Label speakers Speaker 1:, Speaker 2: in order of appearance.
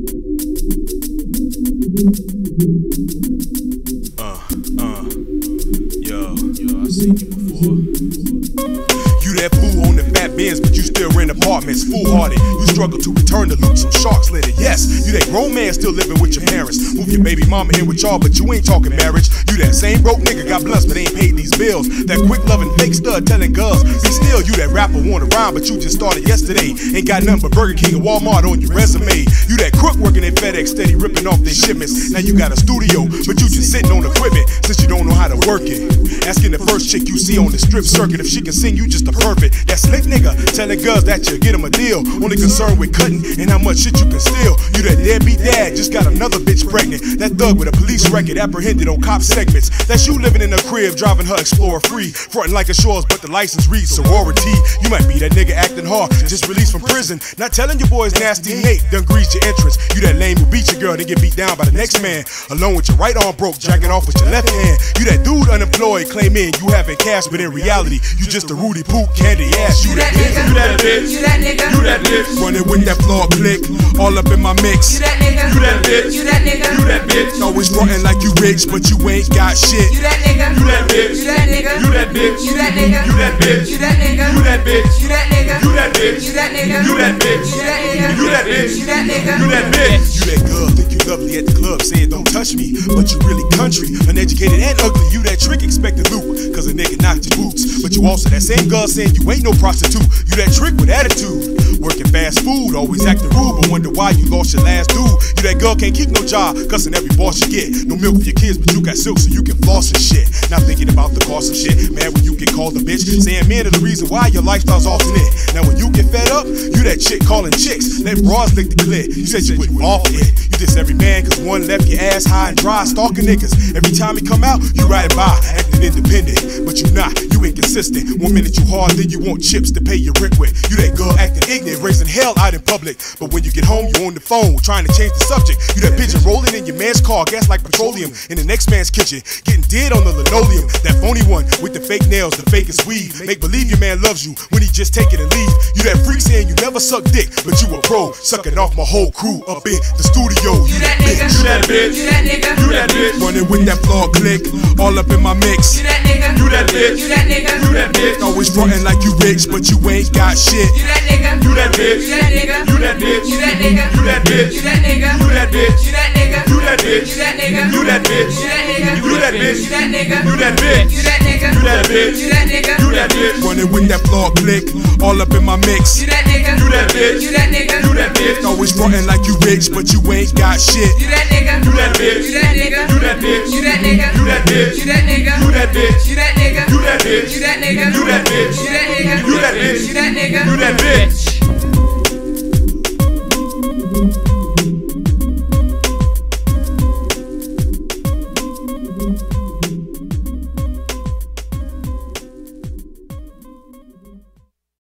Speaker 1: I seen you before. You that fool on the fat Benz, but you still rent apartments, foolhardy. You struggle to return the loot, some sharks lit it. Yes, you that grown man still living with your parents. Move your baby mama in with y'all, but you ain't talking marriage. You that same broke nigga got blunts, but ain't paid these bills. That quick loving fake stud telling girls, be still. You that rapper wanna rhyme, but you just started yesterday. Ain't got nothing but Burger King and Walmart on your resume. You that crook working at FedEx, steady ripping off their shipments. Now you got a studio, but you just sitting on equipment since you don't know how to work it. Asking the first chick you see on the strip circuit if she can sing, you just a perfect. That slick nigga telling girls that you get him a deal. Only concerned with cutting and how much shit you can steal. You that deadbeat dad just got another bitch pregnant. That thug with a police record apprehended on cop segments. That's you living in a crib driving her Explorer free, fronting like a Shores but the license reads sorority. You might be that nigga acting hard, just released from prison, not telling your boys nasty hate done greased your entrance. You that lame who beat your girl then get beat down by the next man, alone with your right arm broke, jacking off with your left hand. You that dude unemployed claiming you having cash, but in reality you just a Rudy Poop candy ass. You that nigga, you that bitch, you that nigga, you that bitch, running with that flawed click, all up in my mix. You that nigga, you that bitch, you that nigga, you that bitch, always frontin' like you rich, but you ain't got shit. You that nigga, you that bitch, you that nigga, you that bitch, you that nigga, you that bitch, you that nigga, you that bitch, you that nigga, you that bitch, you that nigga, you that bitch, you that nigga, you that bitch, you that nigga, you that bitch. You that girl think you lovely at the club saying don't touch me, but you really country, uneducated and ugly. You that trick expected loot, cause a nigga knocked your boots, but you also that same girl saying you ain't no prostitute. You that trick with attitude, working fast food, always acting rude, but wonder why you lost your last dude. You that girl can't keep no job, cussing every boss you get. No milk for your kids, but you got silk so you can floss and shit. Not thinking about the cost of shit. Man, when you get called a bitch, saying men are the reason why your lifestyle's alternate. Now when you get fed up, you that chick calling chicks. Let bras lick the clit. You said you wouldn't fall for it. You diss every man cause one left your ass high and dry, stalking niggas. Every time he come out, you riding by, acting independent, but you not, you inconsistent. 1 minute you hard, then you want chips to pay your rent with. You that girl acting ignorant, raising hell out in public, but when you get home, you on the phone, trying to change the subject. You that pigeon rolling in your man's car, gas like petroleum, in the next man's kitchen, getting dead on the linoleum. That phony one with the fake nails, the fakest weave. Make believe your man loves you when he just take it and leave. You that freak saying you never suck dick, but you a pro, sucking off my whole crew up in the studio. You that bitch, you that bitch, you that nigga, you that bitch, running with that flawed click, all up in my mix. You that nigga, you that bitch, you that nigga, you that bitch, always frontin' like you rich, but you ain't got shit. You that nigga, you that bitch, you that nigga, you that bitch, you that nigga, you that bitch, you that nigga, you that bitch, you that nigga, you that bitch, you that nigga, you that bitch, you that nigga, you that bitch, you that nigga, you that bitch, you that nigga, you that bitch, you that nigga, you that bitch, running with that flawed click, all up in my mix. You that nigga, you that bitch, you that nigga, you that bitch, always frontin' like you rich, but you ain't got shit. You that nigga, you that bitch, you that nigga, you that bitch, you that nigga, you that bitch, you that nigga, you that bitch, you that nigga, you that bitch, you that nigga, you that bitch, you that nigga, you that bitch, you that nigga, you that bitch.